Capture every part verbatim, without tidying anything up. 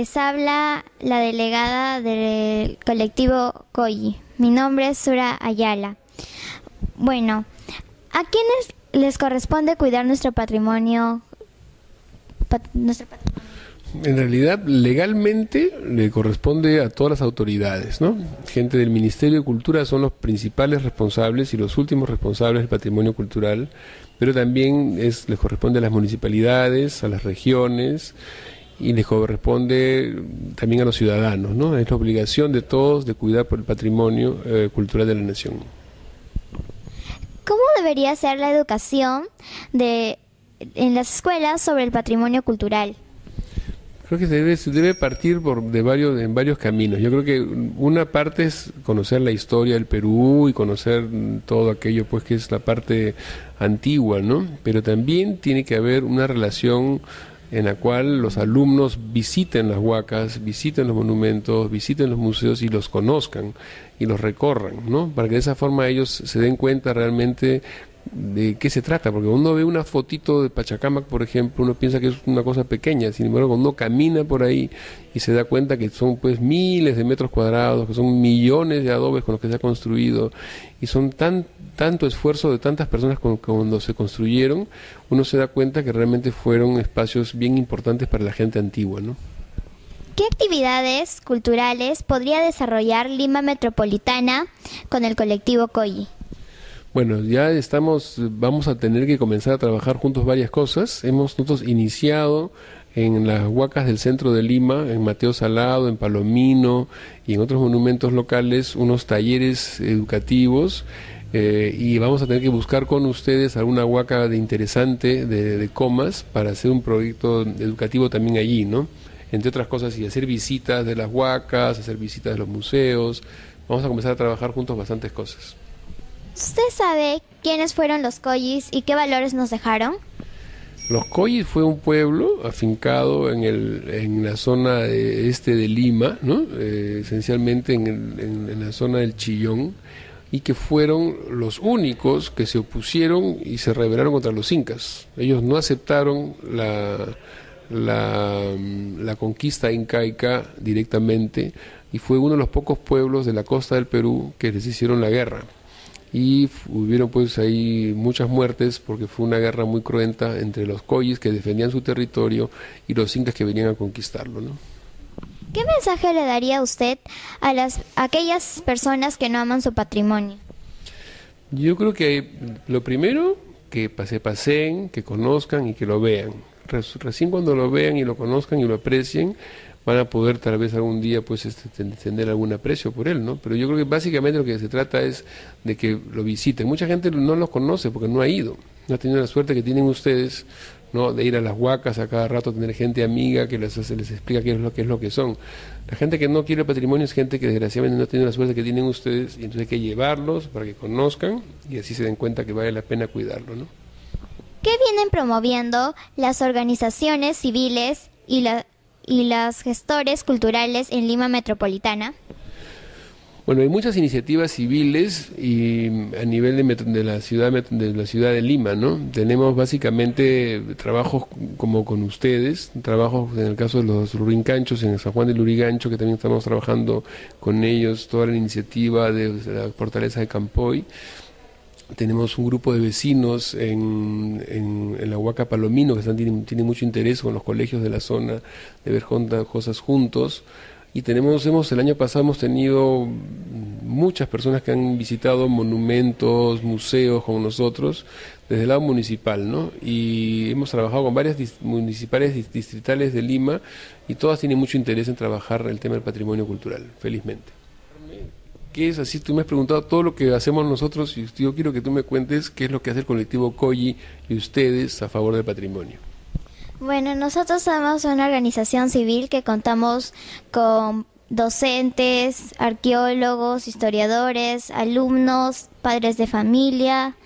Les habla la delegada del colectivo Coyi. Mi nombre es Sura Ayala. Bueno, ¿a quiénes les corresponde cuidar nuestro patrimonio? Pat nuestro patrimonio? En realidad, legalmente le corresponde a todas las autoridades, ¿no? Gente del Ministerio de Cultura son los principales responsables y los últimos responsables del patrimonio cultural, pero también es, les corresponde a las municipalidades, a las regiones, y les corresponde también a los ciudadanos, ¿no? Es la obligación de todos de cuidar por el patrimonio eh, cultural de la nación. ¿Cómo debería ser la educación de, en las escuelas sobre el patrimonio cultural? Creo que se debe, se debe partir por de varios, en varios caminos. Yo creo que una parte es conocer la historia del Perú y conocer todo aquello pues que es la parte antigua, ¿no? Pero también tiene que haber una relación en la cual los alumnos visiten las huacas, visiten los monumentos, visiten los museos y los conozcan y los recorran, ¿no? Para que de esa forma ellos se den cuenta realmente de qué se trata, porque cuando uno ve una fotito de Pachacamac, por ejemplo, uno piensa que es una cosa pequeña, sin embargo, cuando uno camina por ahí y se da cuenta que son pues miles de metros cuadrados, que son millones de adobes con los que se ha construido, y son tan tanto esfuerzo de tantas personas con, cuando se construyeron, uno se da cuenta que realmente fueron espacios bien importantes para la gente antigua, ¿no? ¿Qué actividades culturales podría desarrollar Lima Metropolitana con el colectivo Coyi? Bueno, ya estamos, vamos a tener que comenzar a trabajar juntos varias cosas. Hemos nosotros iniciado en las huacas del centro de Lima, en Mateo Salado, en Palomino y en otros monumentos locales, unos talleres educativos, eh, y vamos a tener que buscar con ustedes alguna huaca de interesante de, de Comas para hacer un proyecto educativo también allí, ¿no? Entre otras cosas, y hacer visitas de las huacas, hacer visitas de los museos. Vamos a comenzar a trabajar juntos bastantes cosas. ¿Usted sabe quiénes fueron los Coyis y qué valores nos dejaron? Los Coyis fue un pueblo afincado en, el, en la zona de, este de Lima, ¿no? Eh, esencialmente en, el, en, en la zona del Chillón, y que fueron los únicos que se opusieron y se rebelaron contra los incas. Ellos no aceptaron la, la, la conquista incaica directamente, y fue uno de los pocos pueblos de la costa del Perú que les hicieron la guerra. Y hubieron pues ahí muchas muertes porque fue una guerra muy cruenta entre los Coyis que defendían su territorio y los incas que venían a conquistarlo, ¿no? ¿Qué mensaje le daría usted a las a aquellas personas que no aman su patrimonio? Yo creo que lo primero, que se paseen, que conozcan y que lo vean. Recién cuando lo vean y lo conozcan y lo aprecien, van a poder tal vez algún día pues este, tener algún aprecio por él, ¿no? Pero yo creo que básicamente lo que se trata es de que lo visiten. Mucha gente no los conoce porque no ha ido, no ha tenido la suerte que tienen ustedes, ¿no? De ir a las huacas a cada rato, tener gente amiga que les, les explica qué es lo que es lo que son. La gente que no quiere el patrimonio es gente que desgraciadamente no ha tenido la suerte que tienen ustedes, y entonces hay que llevarlos para que conozcan y así se den cuenta que vale la pena cuidarlo, ¿no? ¿Qué vienen promoviendo las organizaciones civiles y la y los gestores culturales en Lima Metropolitana? Bueno, hay muchas iniciativas civiles y a nivel de, de la ciudad de la ciudad de Lima, ¿no? Tenemos básicamente trabajos como con ustedes, trabajos en el caso de los Lurincanchos en San Juan de Lurigancho, que también estamos trabajando con ellos, toda la iniciativa de la Fortaleza de Campoy. Tenemos un grupo de vecinos en, en, en la Huaca Palomino que están, tienen, tienen mucho interés con los colegios de la zona de ver cosas juntos. Y tenemos, hemos el año pasado hemos tenido muchas personas que han visitado monumentos, museos con nosotros desde el lado municipal, ¿no? Y hemos trabajado con varias dis, municipales distritales de Lima y todas tienen mucho interés en trabajar el tema del patrimonio cultural, felizmente. ¿Qué es así? Tú me has preguntado todo lo que hacemos nosotros y yo quiero que tú me cuentes qué es lo que hace el colectivo Coyi y ustedes a favor del patrimonio. Bueno, nosotros somos una organización civil que contamos con docentes, arqueólogos, historiadores, alumnos, padres de familia.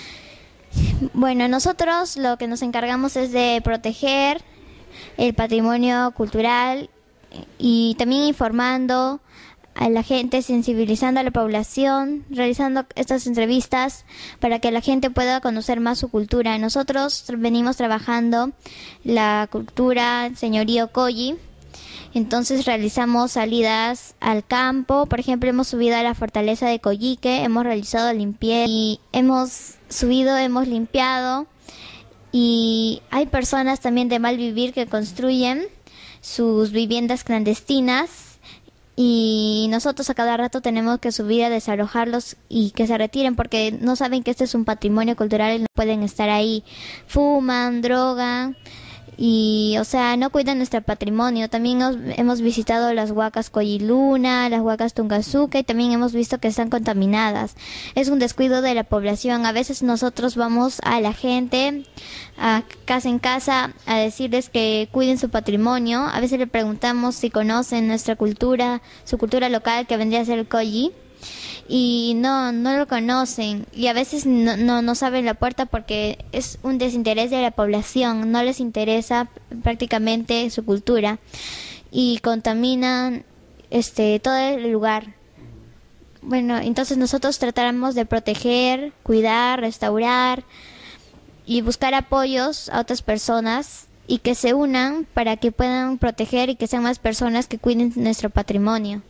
Bueno, nosotros lo que nos encargamos es de proteger el patrimonio cultural y también informando a la gente, sensibilizando a la población, realizando estas entrevistas para que la gente pueda conocer más su cultura. Nosotros venimos trabajando la cultura señorío Coyi Entonces realizamos salidas al campo. Por ejemplo, hemos subido a la fortaleza de Coyique, hemos realizado limpieza y hemos subido, hemos limpiado. Y hay personas también de mal vivir que construyen sus viviendas clandestinas. Y nosotros a cada rato tenemos que subir a desalojarlos y que se retiren porque no saben que este es un patrimonio cultural y no pueden estar ahí. Fuman, drogan y, o sea, no cuidan nuestro patrimonio. También nos, hemos visitado las huacas Coyiluna, las huacas Tungazuca y también hemos visto que están contaminadas. Es un descuido de la población. A veces nosotros vamos a la gente, a casa en casa, a decirles que cuiden su patrimonio. A veces le preguntamos si conocen nuestra cultura, su cultura local, que vendría a ser el Coyi. Y no, no lo conocen y a veces no, no, no saben la puerta porque es un desinterés de la población, no les interesa prácticamente su cultura y contaminan este todo el lugar. Bueno, entonces nosotros tratamos de proteger, cuidar, restaurar y buscar apoyos a otras personas y que se unan para que puedan proteger y que sean más personas que cuiden nuestro patrimonio.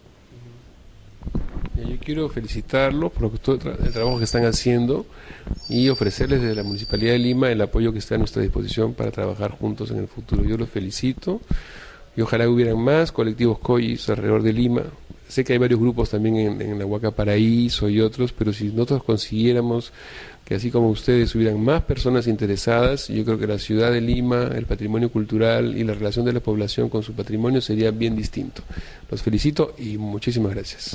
Yo quiero felicitarlos por todo el trabajo que están haciendo y ofrecerles desde la Municipalidad de Lima el apoyo que está a nuestra disposición para trabajar juntos en el futuro. Yo los felicito y ojalá hubieran más colectivos Coyis alrededor de Lima. Sé que hay varios grupos también en, en la Huaca Paraíso y otros, pero si nosotros consiguiéramos que así como ustedes hubieran más personas interesadas, yo creo que la ciudad de Lima, el patrimonio cultural y la relación de la población con su patrimonio sería bien distinto. Los felicito y muchísimas gracias.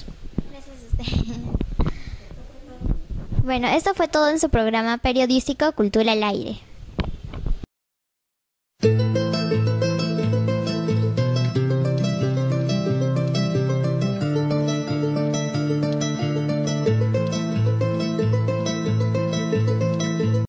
Bueno, esto fue todo en su programa periodístico Cultura al Aire.